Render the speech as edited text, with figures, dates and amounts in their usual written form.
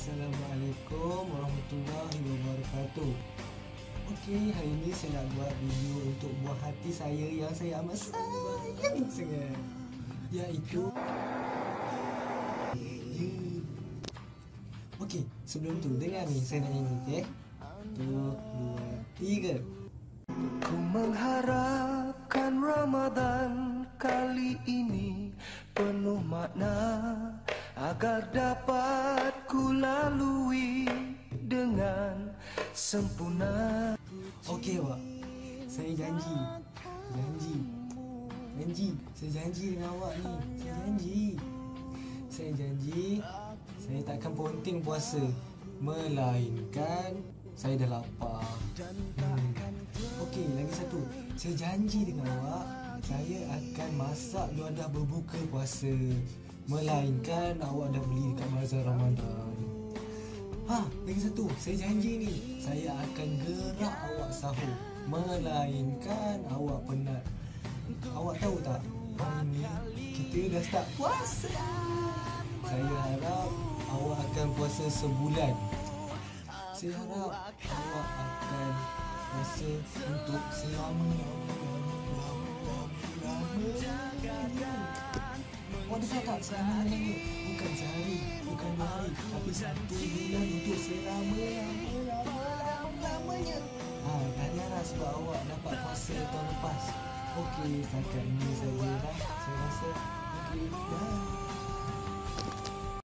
Assalamualaikum warahmatullahi wabarakatuh. Okey, hari ini saya nak buat video untuk buah hati saya yang saya amat sayang sangat, iaitu Okey, sebelum tu dengar ni saya nak nyanyi, okey? 1, 2, 3. Ku mengharapkan Ramadan kali ini penuh makna, agar dapat ku lalui dengan sempurna. Okey awak, saya janji, saya janji dengan awak ni, saya janji saya takkan ponting puasa, melainkan saya dah lapar. Okey, lagi satu, saya janji dengan awak, saya akan masak luadah berbuka puasa, melainkan awak dah beli dekat bazar Ramadan. Lagi satu, saya janji ni, saya akan gerak awak sahur, melainkan awak penat. Awak tahu tak, hari ni kita dah start puasa. Saya harap awak akan puasa sebulan. Saya harap awak akan puasa untuk selama-lamanya. Awak dengar tak, selama-lamanya? Bukan sehari, bukan 2 hari, tapi 1 bulan untuk selama-lamanya. Dah jarang sebab awak dapat puasa tahun lepas. Okey, setakat ni sajalah. Saya rasa okey, dah.